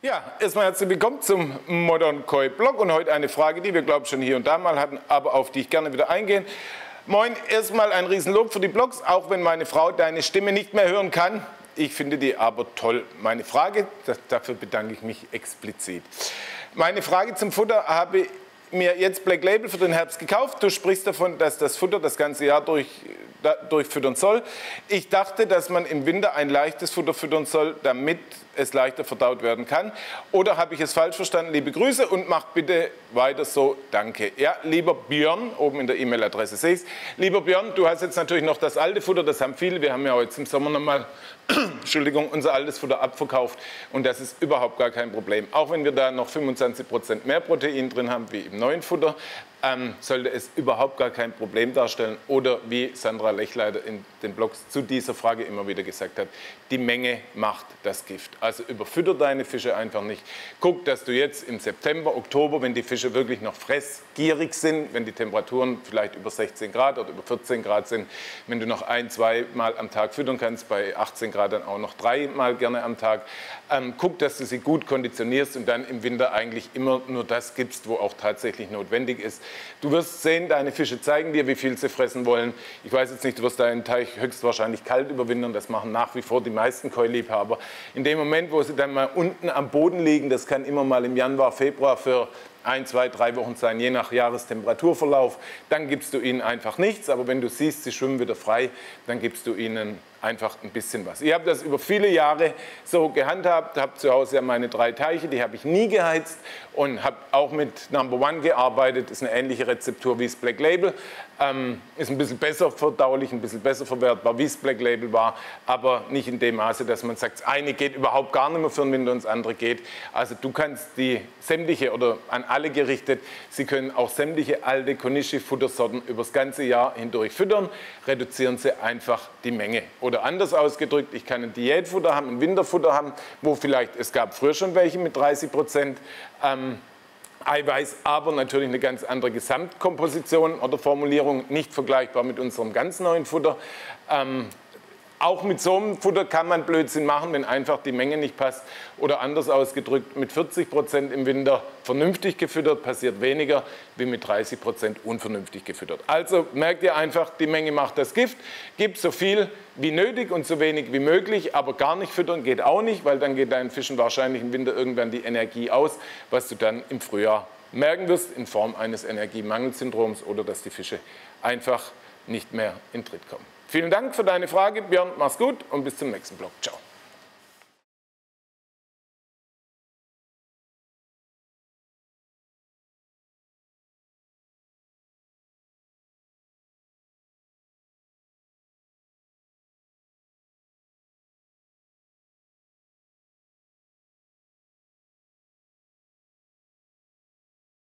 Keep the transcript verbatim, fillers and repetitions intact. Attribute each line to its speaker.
Speaker 1: Ja, erstmal herzlich willkommen zum Modern Koi Blog und heute eine Frage, die wir, glaube ich, schon hier und da mal hatten, aber auf die ich gerne wieder eingehe. Moin, erstmal ein Riesenlob für die Blogs, auch wenn meine Frau deine Stimme nicht mehr hören kann. Ich finde die aber toll. Meine Frage, das, dafür bedanke ich mich explizit. Meine Frage zum Futter: Habe mir jetzt Black Label für den Herbst gekauft. Du sprichst davon, dass das Futter das ganze Jahr durch, da, durchfüttern soll. Ich dachte, dass man im Winter ein leichtes Futter füttern soll, damit es leichter verdaut werden kann. Oder habe ich es falsch verstanden? Liebe Grüße und macht bitte weiter so. Danke. Ja, lieber Björn, oben in der E-Mail-Adresse sehe ich es. Lieber Björn, du hast jetzt natürlich noch das alte Futter, das haben viele. Wir haben ja jetzt im Sommer nochmal Entschuldigung, unser altes Futter abverkauft und das ist überhaupt gar kein Problem. Auch wenn wir da noch fünfundzwanzig Prozent mehr Protein drin haben wie im neuen Futter, ähm, sollte es überhaupt gar kein Problem darstellen. Oder wie Sandra Lechleiter in den Blogs zu dieser Frage immer wieder gesagt hat, die Menge macht das Gift. Also überfütter deine Fische einfach nicht. Guck, dass du jetzt im September, Oktober, wenn die Fische wirklich noch fressgierig sind, wenn die Temperaturen vielleicht über sechzehn Grad oder über vierzehn Grad sind, wenn du noch ein, zwei Mal am Tag füttern kannst, bei achtzehn Grad dann auch noch dreimal gerne am Tag. Ähm, guck, dass du sie gut konditionierst und dann im Winter eigentlich immer nur das gibst, wo auch tatsächlich notwendig ist. Du wirst sehen, deine Fische zeigen dir, wie viel sie fressen wollen. Ich weiß jetzt nicht, du wirst deinen Teich höchstwahrscheinlich kalt überwintern. Das machen nach wie vor die meisten Koi-Liebhaber. In dem Moment, wo sie dann mal unten am Boden liegen, das kann immer mal im Januar, Februar für ein, zwei, drei Wochen sein, je nach Jahrestemperaturverlauf, dann gibst du ihnen einfach nichts. Aber wenn du siehst, sie schwimmen wieder frei, dann gibst du ihnen einfach ein bisschen was. Ich habe das über viele Jahre so gehandhabt, habe zu Hause ja meine drei Teiche, die habe ich nie geheizt und habe auch mit Number One gearbeitet. Das ist eine ähnliche Rezeptur wie das Black Label. Ähm, ist ein bisschen besser verdaulich, ein bisschen besser verwertbar, wie es Black Label war, aber nicht in dem Maße, dass man sagt, das eine geht überhaupt gar nicht mehr für den Winter und das andere geht. Also du kannst die sämtliche oder an alle gerichtet, sie können auch sämtliche alte Konishi-Futtersorten über das ganze Jahr hindurch füttern, reduzieren sie einfach die Menge. Oder anders ausgedrückt, ich kann ein Diätfutter haben, ein Winterfutter haben, wo vielleicht, es gab früher schon welche mit dreißig Prozent ähm, Eiweiß, aber natürlich eine ganz andere Gesamtkomposition oder Formulierung, nicht vergleichbar mit unserem ganz neuen Futter. Ähm, Auch mit so einem Futter kann man Blödsinn machen, wenn einfach die Menge nicht passt. Oder anders ausgedrückt, mit vierzig Prozent im Winter vernünftig gefüttert passiert weniger wie mit dreißig Prozent unvernünftig gefüttert. Also merkt ihr einfach, die Menge macht das Gift. Gib so viel wie nötig und so wenig wie möglich, aber gar nicht füttern geht auch nicht, weil dann geht deinen Fischen wahrscheinlich im Winter irgendwann die Energie aus, was du dann im Frühjahr merken wirst in Form eines Energiemangelsyndroms oder dass die Fische einfach nicht mehr in Tritt kommen. Vielen Dank für deine Frage, Björn. Mach's gut und bis zum nächsten Blog. Ciao.